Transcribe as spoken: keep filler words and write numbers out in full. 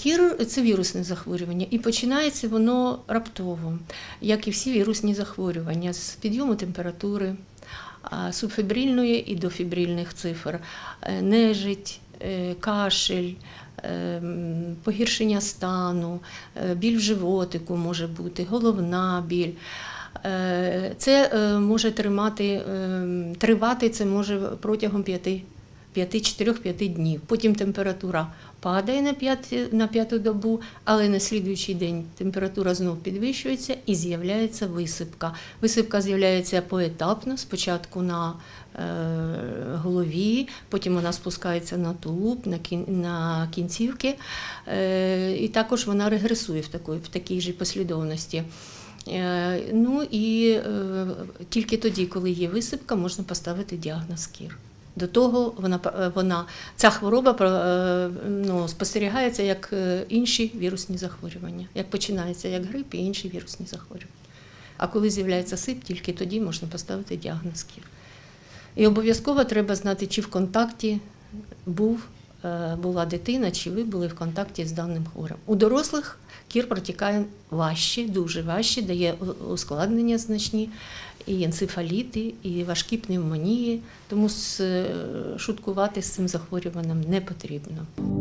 Кір – це вірусне захворювання, і починається воно раптово, як і всі вірусні захворювання, з підйому температури, субфебрильної і дофібрильних цифр, нежить, кашель, погіршення стану, біль в животику може бути, головна біль. Це може тримати, тривати це може протягом чотирьох-п'яти днів. Потім температура падає на п'яту добу, але на слідуючий день температура знов підвищується і з'являється висипка. Висипка з'являється поетапно, спочатку на голові, потім вона спускається на тулуб, на кінцівки, і також вона регресує в такій, в такій же послідовності. Ну і тільки тоді, коли є висипка, можна поставити діагноз кір. До того вона, вона, ця хвороба ну, спостерігається як інші вірусні захворювання, як починається як грип і інші вірусні захворювання. А коли з'являється сип, тільки тоді можна поставити діагноз кір. І обов'язково треба знати, чи в контакті був, була дитина, чи ви були в контакті з даним хворим. У дорослих кір протікає важче, дуже важче, дає ускладнення значні, і енцефаліти, і важкі пневмонії, тому шуткувати з цим захворюванням не потрібно.